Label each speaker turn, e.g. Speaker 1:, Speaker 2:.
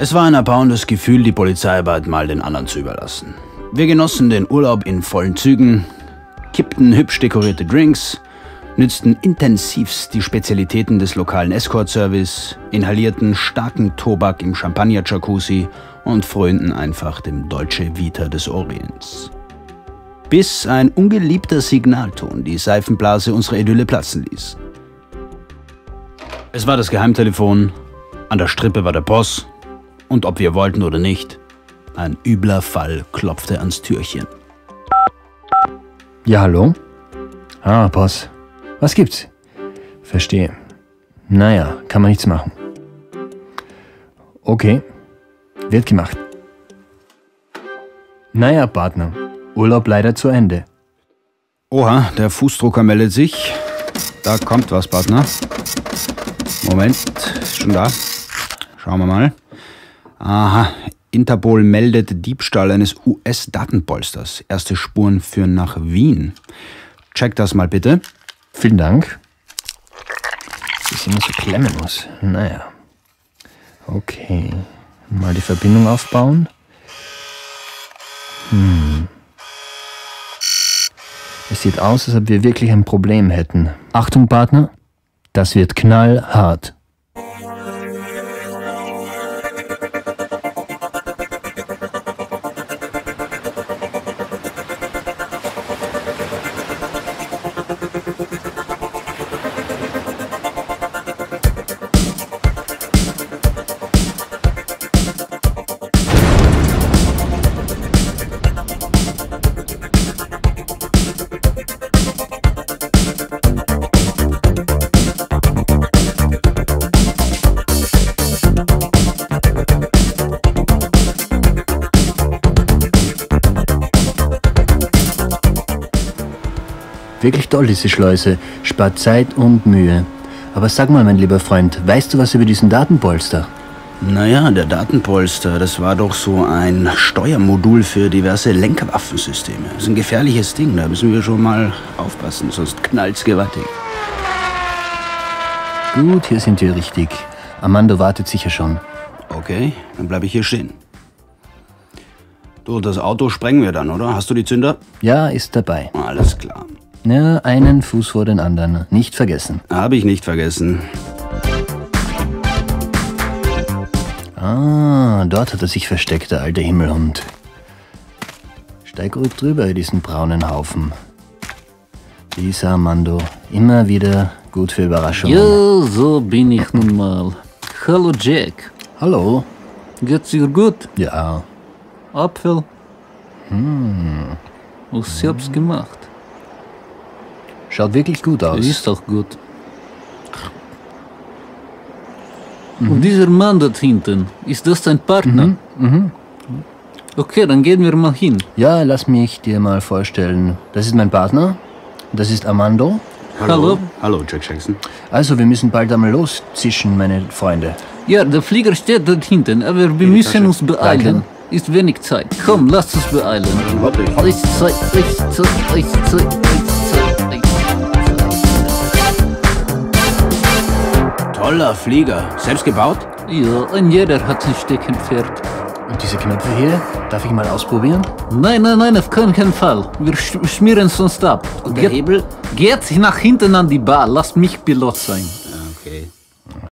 Speaker 1: Es war ein erbauendes Gefühl, die Polizeiarbeit mal den anderen zu überlassen. Wir genossen den Urlaub in vollen Zügen, kippten hübsch dekorierte Drinks, nützten intensivst die Spezialitäten des lokalen Escort-Service, inhalierten starken Tobak im Champagner-Jacuzzi und frönten einfach dem Dolce Vita des Orients. Bis ein ungeliebter Signalton die Seifenblase unserer Idylle platzen ließ. Es war das Geheimtelefon, an der Strippe war der Boss und ob wir wollten oder nicht, ein übler Fall klopfte ans Türchen.
Speaker 2: Ja, hallo? Ah, Boss. Was gibt's? Verstehe. Naja, kann man nichts machen. Okay, wird gemacht. Naja, Partner, Urlaub leider zu Ende.
Speaker 1: Oha, der Fußdrucker meldet sich. Da kommt was, Partner. Moment, ist schon da. Schauen wir mal. Aha, Interpol meldet Diebstahl eines US-Datenpolsters. Erste Spuren führen nach Wien. Check das mal bitte.
Speaker 2: Vielen Dank. Dass ich immer so klemmen muss. Naja. Okay. Mal die Verbindung aufbauen. Es sieht aus, als ob wir wirklich ein Problem hätten. Achtung, Partner. Das wird knallhart. Wirklich toll, diese Schleuse. Spart Zeit und Mühe. Aber sag mal, mein lieber Freund, weißt du was über diesen Datenpolster?
Speaker 1: Naja, der Datenpolster, das war doch so ein Steuermodul für diverse Lenkerwaffensysteme. Das ist ein gefährliches Ding, da müssen wir schon mal aufpassen, sonst knallt's gewaltig.
Speaker 2: Gut, hier sind wir richtig. Armando wartet sicher schon.
Speaker 1: Okay, dann bleibe ich hier stehen. Du, das Auto sprengen wir dann, oder? Hast du die Zünder?
Speaker 2: Ja, ist dabei.
Speaker 1: Alles klar.
Speaker 2: Ja, einen Fuß vor den anderen. Nicht vergessen.
Speaker 1: Habe ich nicht vergessen.
Speaker 2: Ah, dort hat er sich versteckt, der alte Himmelhund. Steig ruhig drüber in diesen braunen Haufen. Dieser Armando, immer wieder gut für Überraschungen.
Speaker 3: Ja, so bin ich nun mal. Hallo Jack.
Speaker 2: Hallo.
Speaker 3: Geht's dir gut?
Speaker 2: Ja.
Speaker 3: Apfel? Was selbst gemacht?
Speaker 2: Schaut wirklich gut aus.
Speaker 3: Ist auch gut. Und dieser Mann dort hinten, ist das dein Partner? Okay, dann gehen wir mal hin.
Speaker 2: Ja, lass mich dir mal vorstellen. Das ist mein Partner. Das ist Armando.
Speaker 3: Hallo.
Speaker 1: Hallo, Jack Jackson.
Speaker 2: Also, wir müssen bald einmal loszischen, meine Freunde.
Speaker 3: Ja, der Flieger steht dort hinten, aber wir müssen uns beeilen.
Speaker 2: Danke.
Speaker 3: Ist wenig Zeit. Komm, lasst uns beeilen.
Speaker 1: Warte ich.
Speaker 3: Ist Zeit.
Speaker 1: Toller Flieger. Selbst gebaut?
Speaker 3: Ja, ein jeder hat sein Steckenpferd.
Speaker 2: Und diese Knöpfe hier, darf ich mal ausprobieren?
Speaker 3: Nein, auf keinen Fall. Wir schmieren sonst ab.
Speaker 1: Und der Hebel?
Speaker 3: Geht nach hinten an die Bar, lasst mich Pilot sein.
Speaker 1: Okay.